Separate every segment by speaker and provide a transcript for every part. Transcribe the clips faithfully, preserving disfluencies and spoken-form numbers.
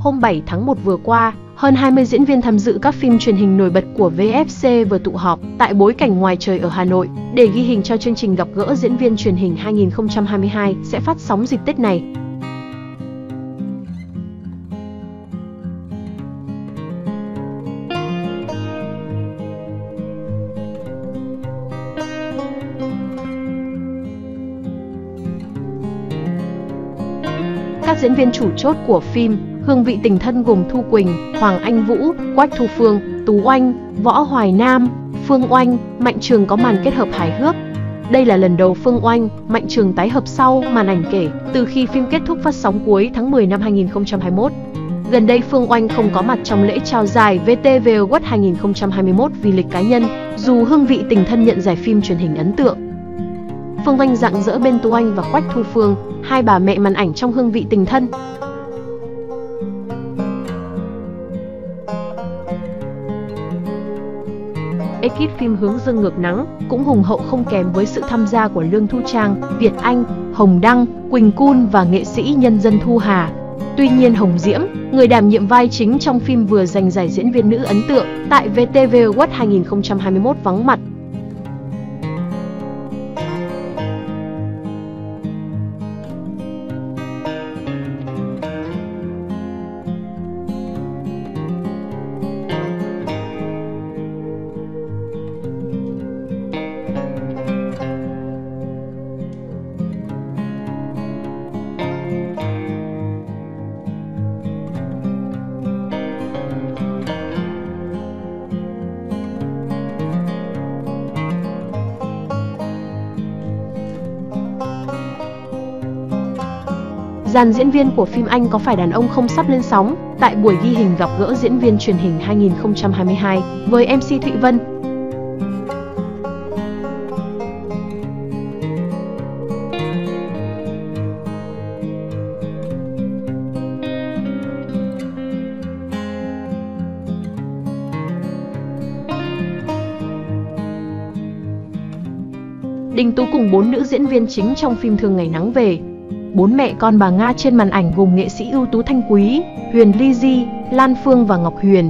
Speaker 1: hôm bảy tháng một vừa qua, hơn hai mươi diễn viên tham dự các phim truyền hình nổi bật của vê ép xê vừa tụ họp tại bối cảnh ngoài trời ở Hà Nội để ghi hình cho chương trình gặp gỡ diễn viên truyền hình hai nghìn không trăm hai mươi hai sẽ phát sóng dịp Tết này. Các diễn viên chủ chốt của phim Hương vị tình thân gồm Thu Quỳnh, Hoàng Anh Vũ, Quách Thu Phương, Tú Oanh, Võ Hoài Nam, Phương Oanh, Mạnh Trường có màn kết hợp hài hước. Đây là lần đầu Phương Oanh, Mạnh Trường tái hợp sau màn ảnh kể từ khi phim kết thúc phát sóng cuối tháng mười năm hai nghìn không trăm hai mươi mốt. Gần đây Phương Oanh không có mặt trong lễ trao giải vê tê vê Award hai nghìn không trăm hai mươi mốt vì lịch cá nhân, dù Hương vị tình thân nhận giải phim truyền hình ấn tượng. Phương Oanh rạng rỡ bên Tú Oanh và Quách Thu Phương, hai bà mẹ màn ảnh trong Hương vị tình thân. Ekip phim Hướng Dương Ngược Nắng cũng hùng hậu không kém với sự tham gia của Lương Thu Trang, Việt Anh, Hồng Đăng, Quỳnh Cun và nghệ sĩ nhân dân Thu Hà. Tuy nhiên Hồng Diễm, người đảm nhiệm vai chính trong phim vừa giành giải diễn viên nữ ấn tượng tại vê tê vê Award hai nghìn không trăm hai mươi mốt vắng mặt. Dàn diễn viên của phim Anh có phải đàn ông không sắp lên sóng tại buổi ghi hình gặp gỡ diễn viên truyền hình hai nghìn không trăm hai mươi hai với em xê Thụy Vân. Đình Tú cùng bốn nữ diễn viên chính trong phim Thương Ngày Nắng Về. Bốn mẹ con bà Nga trên màn ảnh gồm nghệ sĩ ưu tú Thanh Quý, Huyền Ly Di, Lan Phương và Ngọc Huyền.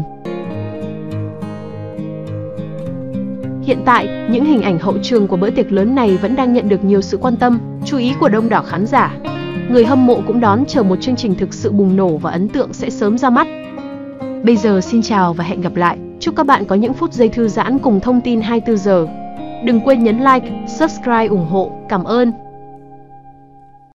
Speaker 1: Hiện tại, những hình ảnh hậu trường của bữa tiệc lớn này vẫn đang nhận được nhiều sự quan tâm, chú ý của đông đảo khán giả. Người hâm mộ cũng đón chờ một chương trình thực sự bùng nổ và ấn tượng sẽ sớm ra mắt. Bây giờ xin chào và hẹn gặp lại. Chúc các bạn có những phút giây thư giãn cùng thông tin hai mươi tư giờ. Đừng quên nhấn like, subscribe ủng hộ. Cảm ơn.